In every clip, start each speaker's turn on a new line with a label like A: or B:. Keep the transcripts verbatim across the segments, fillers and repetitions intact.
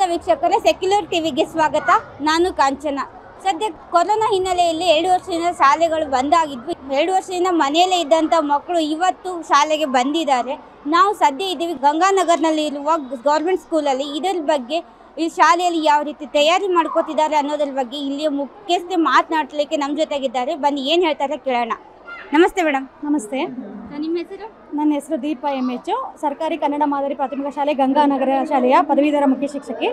A: ವೀಕ್ಷಕರೇ, ಸೆಕ್ಯುಲರ್ ಟಿವಿಗೆ ಸ್ವಾಗತ. ನಾನು ಕಾಂಚನ. ಸದ್ಯ ಕೊರೋನಾ ಹಿನ್ನೆಲೆಯಲ್ಲಿ ಎರಡು ವರ್ಷದಿಂದ ಶಾಲೆಗಳು ಬಂದಾಗಿದ್ವು. ಎರಡು ವರ್ಷದಿಂದ ಮನೆಯಲ್ಲೇ ಇದ್ದಂಥ ಮಕ್ಕಳು ಇವತ್ತು ಶಾಲೆಗೆ ಬಂದಿದ್ದಾರೆ. ನಾವು ಸದ್ಯ ಇದ್ದೀವಿ ಗಂಗಾನಗರ್ನಲ್ಲಿ ಇರುವ ಗೌರ್ಮೆಂಟ್ ಸ್ಕೂಲಲ್ಲಿ. ಇದರ ಬಗ್ಗೆ ಈ ಶಾಲೆಯಲ್ಲಿ ಯಾವ ರೀತಿ ತಯಾರಿ ಮಾಡ್ಕೋತಿದ್ದಾರೆ ಅನ್ನೋದ್ರ ಬಗ್ಗೆ ಇಲ್ಲಿಯ ಮುಖ್ಯಸ್ಥೆ ಮಾತನಾಡಲಿಕ್ಕೆ ನಮ್ಮ ಜೊತೆಗಿದ್ದಾರೆ. ಬನ್ನಿ ಏನು ಹೇಳ್ತಾರೆ ಕೇಳೋಣ. ನಮಸ್ತೆ ಮೇಡಮ್.
B: ನಮಸ್ತೆ.
A: ನಿಮ್ಮ ಹೆಸರು?
B: ನನ್ನ ಹೆಸರು ದೀಪ ಎಮ್ ಎಚ್, ಸರ್ಕಾರಿ ಕನ್ನಡ ಮಾದರಿ ಪ್ರಾಥಮಿಕ ಶಾಲೆ ಗಂಗಾನಗರ ಶಾಲೆಯ ಪದವೀಧರ ಮುಖ್ಯ ಶಿಕ್ಷಕಿ.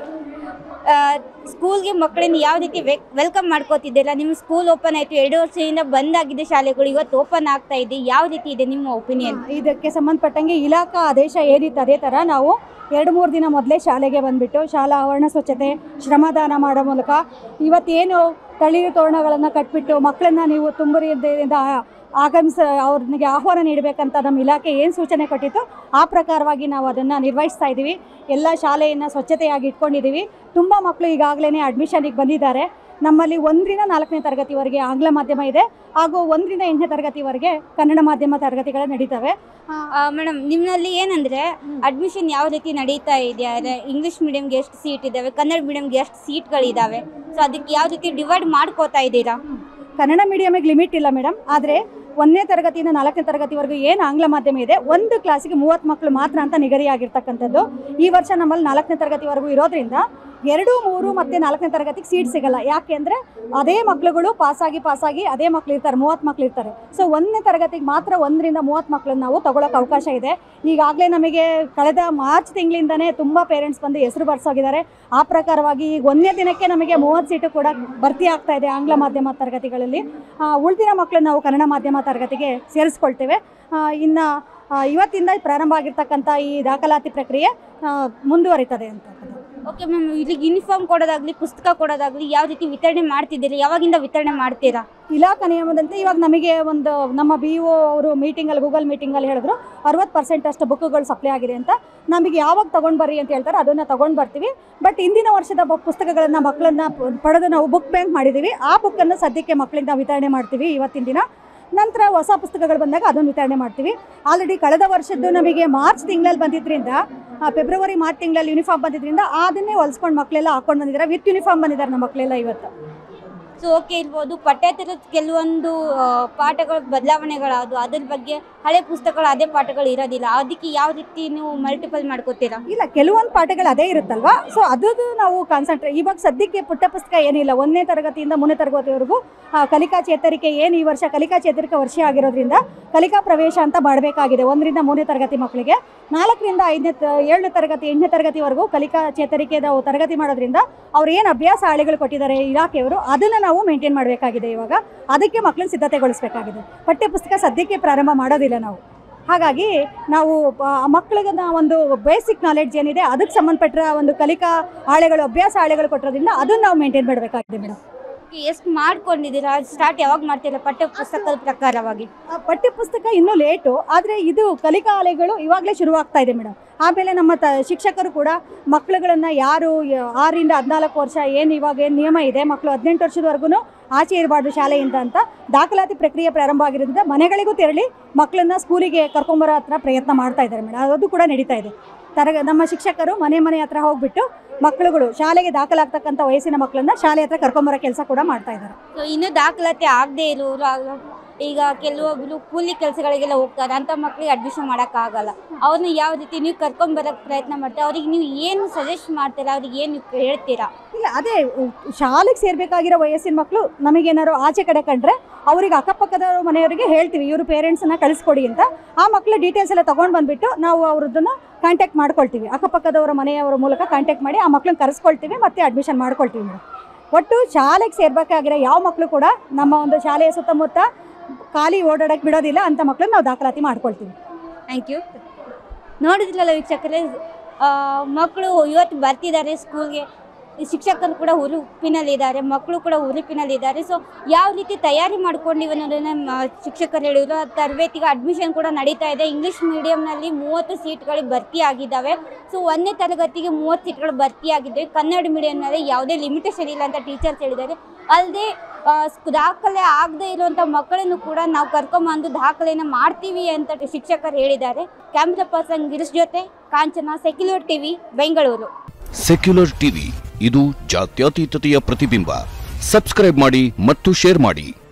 A: ಸ್ಕೂಲ್ಗೆ ಮಕ್ಕಳನ್ನ ಯಾವ ರೀತಿ ವೆಲ್ಕಮ್ ಮಾಡ್ಕೋತಿದ್ದೀರಾ? ನಿಮ್ಮ ಸ್ಕೂಲ್ ಓಪನ್ ಆಯಿತು, ಎರಡು ವರ್ಷದಿಂದ ಬಂದಾಗಿದೆ ಶಾಲೆಗಳು, ಇವತ್ತು ಓಪನ್ ಆಗ್ತಾ ಇದೆ. ಯಾವ ರೀತಿ ಇದೆ ನಿಮ್ಮ ಒಪಿನಿಯನ್?
B: ಇದಕ್ಕೆ ಸಂಬಂಧಪಟ್ಟಂಗೆ ಇಲಾಖಾ ಆದೇಶ ಏನಿತ್ತು ಅದೇ ಥರ ನಾವು ಎರಡು ಮೂರು ದಿನ ಮೊದಲೇ ಶಾಲೆಗೆ ಬಂದುಬಿಟ್ಟು ಶಾಲಾ ಆವರಣ ಸ್ವಚ್ಛತೆ, ಶ್ರಮದಾನ ಮಾಡೋ ಮೂಲಕ ಇವತ್ತೇನು ತಳಿರು ತೋರಣಗಳನ್ನು ಕಟ್ಬಿಟ್ಟು ಮಕ್ಕಳನ್ನ ನೀವು ತುಂಬುರಿಯಿಂದ ಆಗಮಿಸ ಅವ್ರಿಗೆ ಆಹ್ವಾನ ನೀಡಬೇಕಂತ ನಮ್ಮ ಇಲಾಖೆ ಏನು ಸೂಚನೆ ಕೊಟ್ಟಿತ್ತು ಆ ಪ್ರಕಾರವಾಗಿ ನಾವು ಅದನ್ನು ನಿರ್ವಹಿಸ್ತಾ ಇದ್ದೀವಿ. ಎಲ್ಲ ಶಾಲೆಯನ್ನು ಸ್ವಚ್ಛತೆಯಾಗಿ ಇಟ್ಕೊಂಡಿದ್ದೀವಿ. ತುಂಬ ಮಕ್ಕಳು ಈಗಾಗಲೇ ಅಡ್ಮಿಷನಿಗೆ ಬಂದಿದ್ದಾರೆ. ನಮ್ಮಲ್ಲಿ ಒಂದರಿಂದ ನಾಲ್ಕನೇ ತರಗತಿವರೆಗೆ ಆಂಗ್ಲ ಮಾಧ್ಯಮ ಇದೆ, ಹಾಗೂ ಒಂದರಿಂದ ಎಂಟನೇ ತರಗತಿವರೆಗೆ ಕನ್ನಡ ಮಾಧ್ಯಮ ತರಗತಿಗಳು ನಡೀತವೆ.
A: ಮೇಡಮ್, ನಿಮ್ಮಲ್ಲಿ ಏನಂದರೆ ಅಡ್ಮಿಷನ್ ಯಾವ ರೀತಿ ನಡೀತಾ ಇದೆ? ಇಂಗ್ಲೀಷ್ ಮೀಡಿಯಮ್ಗೆ ಎಷ್ಟು ಸೀಟ್ ಇದ್ದಾವೆ, ಕನ್ನಡ ಮೀಡಿಯಮ್ಗೆ ಎಷ್ಟು ಸೀಟ್ಗಳಿದ್ದಾವೆ? ಸೊ ಅದಕ್ಕೆ ಯಾವ ರೀತಿ ಡಿವೈಡ್ ಮಾಡ್ಕೋತಾ ಇದ್ದೀರಾ?
B: ಕನ್ನಡ ಮೀಡಿಯಮಿಗೆ ಲಿಮಿಟ್ ಇಲ್ಲ ಮೇಡಮ್, ಆದರೆ ಒಂದನೇ ತರಗತಿಯಿಂದ ನಾಲ್ಕನೇ ತರಗತಿವರೆಗೂ ಏನು ಆಂಗ್ಲ ಮಾಧ್ಯಮ ಇದೆ ಒಂದು ಕ್ಲಾಸಿಗೆ ಮೂವತ್ತು ಮಕ್ಕಳು ಮಾತ್ರ ಅಂತ ನಿಗದಿಯಾಗಿರ್ತಕ್ಕಂಥದ್ದು. ಈ ವರ್ಷ ನಮ್ಮಲ್ಲಿ ನಾಲ್ಕನೇ ತರಗತಿವರೆಗೂ ಇರೋದ್ರಿಂದ ಎರಡು ಮೂರು ಮತ್ತು ನಾಲ್ಕನೇ ತರಗತಿಗೆ ಸೀಟ್ ಸಿಗಲ್ಲ. ಯಾಕೆ ಅಂದರೆ ಅದೇ ಮಕ್ಕಳುಗಳು ಪಾಸಾಗಿ ಪಾಸಾಗಿ ಅದೇ ಮಕ್ಳು ಇರ್ತಾರೆ, ಮೂವತ್ತು ಮಕ್ಳು ಇರ್ತಾರೆ. ಸೊ ಒಂದನೇ ತರಗತಿಗೆ ಮಾತ್ರ ಒಂದರಿಂದ ಮೂವತ್ತು ಮಕ್ಕಳನ್ನ ನಾವು ತೊಗೊಳಕ್ಕೆ ಅವಕಾಶ ಇದೆ. ಈಗಾಗಲೇ ನಮಗೆ ಕಳೆದ ಮಾರ್ಚ್ ತಿಂಗಳಿಂದನೇ ತುಂಬ ಪೇರೆಂಟ್ಸ್ ಬಂದು ಹೆಸರು ಬರ್ಸೋಗಿದ್ದಾರೆ. ಆ ಪ್ರಕಾರವಾಗಿ ಈಗ ಒಂದನೇ ದಿನಕ್ಕೆ ನಮಗೆ ಮೂವತ್ತು ಸೀಟು ಕೂಡ ಭರ್ತಿ ಆಗ್ತಾ ಇದೆ ಆಂಗ್ಲ ಮಾಧ್ಯಮ ತರಗತಿಗಳಲ್ಲಿ. ಉಳಿದಿನ ಮಕ್ಕಳನ್ನ ನಾವು ಕನ್ನಡ ಮಾಧ್ಯಮ ತರಗತಿಗೆ ಸೇರಿಸ್ಕೊಳ್ತೇವೆ. ಇನ್ನು ಇವತ್ತಿಂದ ಪ್ರಾರಂಭ ಆಗಿರ್ತಕ್ಕಂಥ ಈ ದಾಖಲಾತಿ ಪ್ರಕ್ರಿಯೆ ಮುಂದುವರಿತದೆ ಅಂತ.
A: ಓಕೆ ಮ್ಯಾಮ್, ಇಲ್ಲಿ ಯೂನಿಫಾರ್ಮ್ ಕೊಡೋದಾಗಲಿ ಪುಸ್ತಕ ಕೊಡೋದಾಗಲಿ ಯಾವ ರೀತಿ ವಿತರಣೆ ಮಾಡ್ತಿದ್ದೀರಿ? ಯಾವಾಗಿಂದ ವಿತರಣೆ ಮಾಡ್ತೀರಾ?
B: ಇಲಾಖಾ ನಿಯಮದಂತೆ ಇವಾಗ ನಮಗೆ ಒಂದು ನಮ್ಮ ಬಿ ಒ ಅವರು ಮೀಟಿಂಗಲ್ಲಿ ಗೂಗಲ್ ಮೀಟಿಂಗಲ್ಲಿ ಹೇಳಿದ್ರು ಅರವತ್ತು ಪರ್ಸೆಂಟ್ ಅಷ್ಟು ಬುಕ್ಗಳು ಸಪ್ಲೈ ಆಗಿದೆ ಅಂತ. ನಮಗೆ ಯಾವಾಗ ತೊಗೊಂಡು ಬರ್ರಿ ಅಂತ ಹೇಳ್ತಾರೆ ಅದನ್ನು ತೊಗೊಂಡು ಬರ್ತೀವಿ. ಬಟ್ ಇಂದಿನ ವರ್ಷದ ಪುಸ್ತಕಗಳನ್ನು ಮಕ್ಕಳನ್ನ ಪಡೆದು ನಾವು ಬುಕ್ ಬ್ಯಾಂಕ್ ಮಾಡಿದ್ದೀವಿ. ಆ ಬುಕ್ಕನ್ನು ಸದ್ಯಕ್ಕೆ ಮಕ್ಕಳಿಂದ ವಿತರಣೆ ಮಾಡ್ತೀವಿ ಇವತ್ತಿನ ದಿನ. ನಂತರ ಹೊಸ ಪುಸ್ತಕಗಳು ಬಂದಾಗ ಅದನ್ನು ವಿತರಣೆ ಮಾಡ್ತೀವಿ. ಆಲ್ರೆಡಿ ಕಳೆದ ವರ್ಷದ್ದು ನಮಗೆ ಮಾರ್ಚ್ ತಿಂಗಳಲ್ಲಿ ಬಂದಿದ್ದರಿಂದ ಫೆಬ್ರವರಿ ಮಾರ್ಚ್ ತಿಂಗಳಲ್ಲಿ ಯೂನಿಫಾರ್ಮ್ ಬಂದಿದ್ದರಿಂದ ಅದನ್ನೇ ಹೊಲಿಸ್ಕೊಂಡು ಮಕ್ಕಳೆಲ್ಲ ಹಾಕೊಂಡು ಬಂದಿದ್ದಾರೆ. ವಿತ್ ಯೂನಿಫಾರ್ಮ್ ಬಂದಿದ್ದಾರೆ ನಮ್ಮ ಮಕ್ಕಳೆಲ್ಲ ಇವತ್ತು.
A: ಸೊ ಓಕೆ ಇರ್ಬೋದು. ಪಠ್ಯೇತರ ಕೆಲವೊಂದು ಪಾಠಗಳ ಬದಲಾವಣೆಗಳಾದವು, ಅದ್ರ ಬಗ್ಗೆ ಹಳೆ ಪುಸ್ತಕಗಳು ಅದೇ ಪಾಠಗಳು ಇರೋದಿಲ್ಲ. ಅದಕ್ಕೆ ಯಾವ ರೀತಿ ನೀವು ಮಲ್ಟಿಪಲ್ ಮಾಡ್ಕೋತೀರಾ?
B: ಇಲ್ಲ, ಕೆಲವೊಂದು ಪಾಠಗಳು ಅದೇ ಇರುತ್ತಲ್ವಾ, ಸೊ ಅದು ನಾವು ಕಾನ್ಸಂಟ್ರೇಟ್. ಇವಾಗ ಸದ್ಯಕ್ಕೆ ಪುಟ್ಟ ಪುಸ್ತಕ ಏನಿಲ್ಲ. ಒಂದನೇ ತರಗತಿಯಿಂದ ಮೂರನೇ ತರಗತಿವರೆಗೂ ಕಲಿಕಾ ಚೇತರಿಕೆ ಏನು ಈ ವರ್ಷ ಕಲಿಕಾ ಚೇತರಿಕೆ ವರ್ಷ ಆಗಿರೋದ್ರಿಂದ ಕಲಿಕಾ ಪ್ರವೇಶ ಅಂತ ಮಾಡಬೇಕಾಗಿದೆ ಒಂದರಿಂದ ಮೂರನೇ ತರಗತಿ ಮಕ್ಕಳಿಗೆ. ನಾಲ್ಕರಿಂದ ಐದನೇ ಏಳನೇ ತರಗತಿ ಎಂಟನೇ ತರಗತಿವರೆಗೂ ಕಲಿಕಾ ಚೇತರಿಕೆ ನಾವು ತರಗತಿ ಮಾಡೋದ್ರಿಂದ ಅವ್ರು ಏನು ಅಭ್ಯಾಸ ಹಾಳೆಗಳು ಕೊಟ್ಟಿದ್ದಾರೆ ಇಲಾಖೆಯವರು ಅದನ್ನು ನಾವು ಮೇಂಟೈನ್ ಮಾಡಬೇಕಾಗಿದೆ. ಇವಾಗ ಅದಕ್ಕೆ ಮಕ್ಕಳನ್ನ ಸಿದ್ಧತೆಗೊಳಿಸಬೇಕಾಗಿದೆ. ಪಠ್ಯ ಪುಸ್ತಕ ಸದ್ಯಕ್ಕೆ ಪ್ರಾರಂಭ ಮಾಡೋದಿಲ್ಲ ನಾವು. ಹಾಗಾಗಿ ನಾವು ಮಕ್ಕಳಿಗೆ ಒಂದು ಬೇಸಿಕ್ ನಾಲೆಡ್ಜ್ ಏನಿದೆ ಅದಕ್ಕೆ ಸಂಬಂಧಪಟ್ಟ ಒಂದು ಕಲಿಕಾ ಹಾಳೆಗಳು ಅಭ್ಯಾಸ ಹಾಳೆಗಳು ಕೊಟ್ಟಿರೋದ್ರಿಂದ ಅದನ್ನು ನಾವು ಮೇಂಟೈನ್ ಮಾಡಬೇಕಾಗಿದೆ ಮೇಡಮ್.
A: ಎಷ್ಟು ಮಾಡ್ಕೊಂಡಿದ್ದೀರಾ? ಸ್ಟಾರ್ಟ್ ಯಾವಾಗ ಮಾಡ್ತೀರಾ ಪಠ್ಯ ಪುಸ್ತಕದ ಪ್ರಕಾರವಾಗಿ?
B: ಪಠ್ಯ ಪುಸ್ತಕ ಇನ್ನೂ ಲೇಟು, ಆದರೆ ಇದು ಕಲಿಕಾ ಹಾಳೆಗಳು ಇವಾಗಲೇ ಶುರುವಾಗ್ತಾ ಇದೆ ಮೇಡಮ್. ಆಮೇಲೆ ನಮ್ಮ ತ ಶಿಕ್ಷಕರು ಕೂಡ ಮಕ್ಕಳುಗಳನ್ನು ಯಾರು ಆರರಿಂದ ಹದಿನಾಲ್ಕು ವರ್ಷ ಏನು ಇವಾಗ ಏನು ನಿಯಮ ಇದೆ, ಮಕ್ಕಳು ಹದಿನೆಂಟು ವರ್ಷದವರೆಗೂ ಆಚೆ ಇರಬಾರ್ದು ಶಾಲೆಯಿಂದ ಅಂತ ದಾಖಲಾತಿ ಪ್ರಕ್ರಿಯೆ ಪ್ರಾರಂಭ ಆಗಿರೋದ್ರಿಂದ ಮನೆಗಳಿಗೂ ತೆರಳಿ ಮಕ್ಕಳನ್ನ ಸ್ಕೂಲಿಗೆ ಕರ್ಕೊಂಬರೋ ಹತ್ರ ಪ್ರಯತ್ನ ಮಾಡ್ತಾ ಇದ್ದಾರೆ ಮೇಡಮ್. ಅದು ಕೂಡ ನಡೀತಾ ಇದೆ. ತರಗ ನಮ್ಮ ಶಿಕ್ಷಕರು ಮನೆ ಮನೆ ಹತ್ರ ಹೋಗ್ಬಿಟ್ಟು ಮಕ್ಕಳುಗಳು ಶಾಲೆಗೆ ದಾಖಲಾಗ್ತಕ್ಕಂಥ ವಯಸ್ಸಿನ ಮಕ್ಕಳನ್ನ ಶಾಲೆ ಹತ್ರ ಕರ್ಕೊಂಬರೋ ಕೆಲಸ ಕೂಡ ಮಾಡ್ತಾ ಇದ್ದಾರೆ.
A: ಸೊ ಇನ್ನೂ ದಾಖಲಾತಿ ಆಗದೆ ಇರೋರು, ಈಗ ಕೆಲವೊಬ್ರು ಕೂಲಿ ಕೆಲಸಗಳಿಗೆಲ್ಲ ಹೋಗ್ತಾರೆ, ಅಂಥ ಮಕ್ಕಳಿಗೆ ಅಡ್ಮಿಷನ್ ಮಾಡೋಕ್ಕಾಗಲ್ಲ. ಅವ್ರನ್ನ ಯಾವ ರೀತಿ ನೀವು ಕರ್ಕೊಂಬರೋಕ್ಕೆ ಪ್ರಯತ್ನ ಮಾಡ್ತೀರಾ? ಅವ್ರಿಗೆ ನೀವು ಏನು ಸಜೆಸ್ಟ್ ಮಾಡ್ತೀರಾ? ಅವ್ರಿಗೆ ಏನು ಹೇಳ್ತೀರಾ? ಇಲ್ಲ,
B: ಅದೇ ಶಾಲೆಗೆ ಸೇರಬೇಕಾಗಿರೋ ವಯಸ್ಸಿನ ಮಕ್ಕಳು ನಮಗೇನಾದ್ರು ಆಚೆ ಕಡೆ ಕಂಡ್ರೆ ಅವ್ರಿಗೆ ಅಕ್ಕಪಕ್ಕದ ಮನೆಯವರಿಗೆ ಹೇಳ್ತೀವಿ ಇವರು ಪೇರೆಂಟ್ಸನ್ನ ಕಳಿಸ್ಕೊಡಿ ಅಂತ. ಆ ಮಕ್ಕಳ ಡೀಟೇಲ್ಸ್ ಎಲ್ಲ ತೊಗೊಂಡು ಬಂದುಬಿಟ್ಟು ನಾವು ಅವ್ರದ್ದನ್ನು ಕಾಂಟ್ಯಾಕ್ಟ್ ಮಾಡ್ಕೊಳ್ತೀವಿ. ಅಕ್ಕಪಕ್ಕದವರ ಮನೆಯವರ ಮೂಲಕ ಕಾಂಟ್ಯಾಕ್ಟ್ ಮಾಡಿ ಆ ಮಕ್ಕಳನ್ನ ಕರೆಸ್ಕೊಳ್ತೀವಿ ಮತ್ತು ಅಡ್ಮಿಷನ್ ಮಾಡ್ಕೊಳ್ತೀವಿ ಮೇಡಮ್. ಒಟ್ಟು ಶಾಲೆಗೆ ಸೇರಬೇಕಾಗಿರೋ ಯಾವ ಮಕ್ಕಳು ಕೂಡ ನಮ್ಮ ಒಂದು ಶಾಲೆಯ ಸುತ್ತಮುತ್ತ ಖಾಲಿ ಓಡಾಡೋಕ್ಕೆ ಬಿಡೋದಿಲ್ಲ ಅಂತ ಮಕ್ಕಳನ್ನ ನಾವು ದಾಖಲಾತಿ ಮಾಡ್ಕೊಳ್ತೀವಿ.
A: Thank you. ನೋಡಿದ್ರಲ್ಲ ವೀಕ್ಷಕರೇ, ಮಕ್ಕಳು ಇವತ್ತು ಬರ್ತಿದ್ದಾರೆ ಸ್ಕೂಲ್ಗೆ. ಶಿಕ್ಷಕರು ಕೂಡ ಹುರುಪಿನಲ್ಲಿದ್ದಾರೆ, ಮಕ್ಕಳು ಕೂಡ ಹುರುಪಿನಲ್ಲಿದ್ದಾರೆ. ಸೊ ಯಾವ ರೀತಿ ತಯಾರಿ ಮಾಡ್ಕೊಂಡಿವೆ ಅನ್ನೋದನ್ನು ಶಿಕ್ಷಕರು ಹೇಳಿದ್ರು. ತರಬೇತಿಗೆ ಅಡ್ಮಿಷನ್ ಕೂಡ ನಡೀತಾ ಇದೆ. ಇಂಗ್ಲೀಷ್ ಮೀಡಿಯಮ್ನಲ್ಲಿ ಮೂವತ್ತು ಸೀಟ್ಗಳು ಭರ್ತಿ ಆಗಿದ್ದಾವೆ. ಸೊ ಒಂದನೇ ತರಗತಿಗೆ ಮೂವತ್ತು ಸೀಟ್ಗಳು ಭರ್ತಿ ಆಗಿದ್ದಾವೆ. ಕನ್ನಡ ಮೀಡಿಯಮ್ನಲ್ಲಿ ಯಾವುದೇ ಲಿಮಿಟೇಷನ್ ಇಲ್ಲ ಅಂತ ಟೀಚರ್ಸ್ ಹೇಳಿದ್ದಾರೆ. ಅಲ್ಲದೆ ದಾಖಲೆ ಆಗದೆ ಇರುವಂಥ ಮಕ್ಕಳನ್ನು ಕೂಡ ನಾವು ಕರ್ಕೊಂಬಂದು ದಾಖಲೆಯನ್ನು ಮಾಡ್ತೀವಿ ಅಂತ ಶಿಕ್ಷಕರು ಹೇಳಿದ್ದಾರೆ. ಕ್ಯಾಮ್ರಾ ಪರ್ಸನ್ ಗಿರೀಶ್ ಜೊತೆ Kanchana, Secular TV, Bengaluru.
C: Secular TV, ಇದು ಜಾತ್ಯತೀತತೆಯ ಪ್ರತಿಬಿಂಬ. ಸಬ್ಸ್ಕ್ರೈಬ್ ಮಾಡಿ ಮತ್ತು ಶೇರ್ ಮಾಡಿ.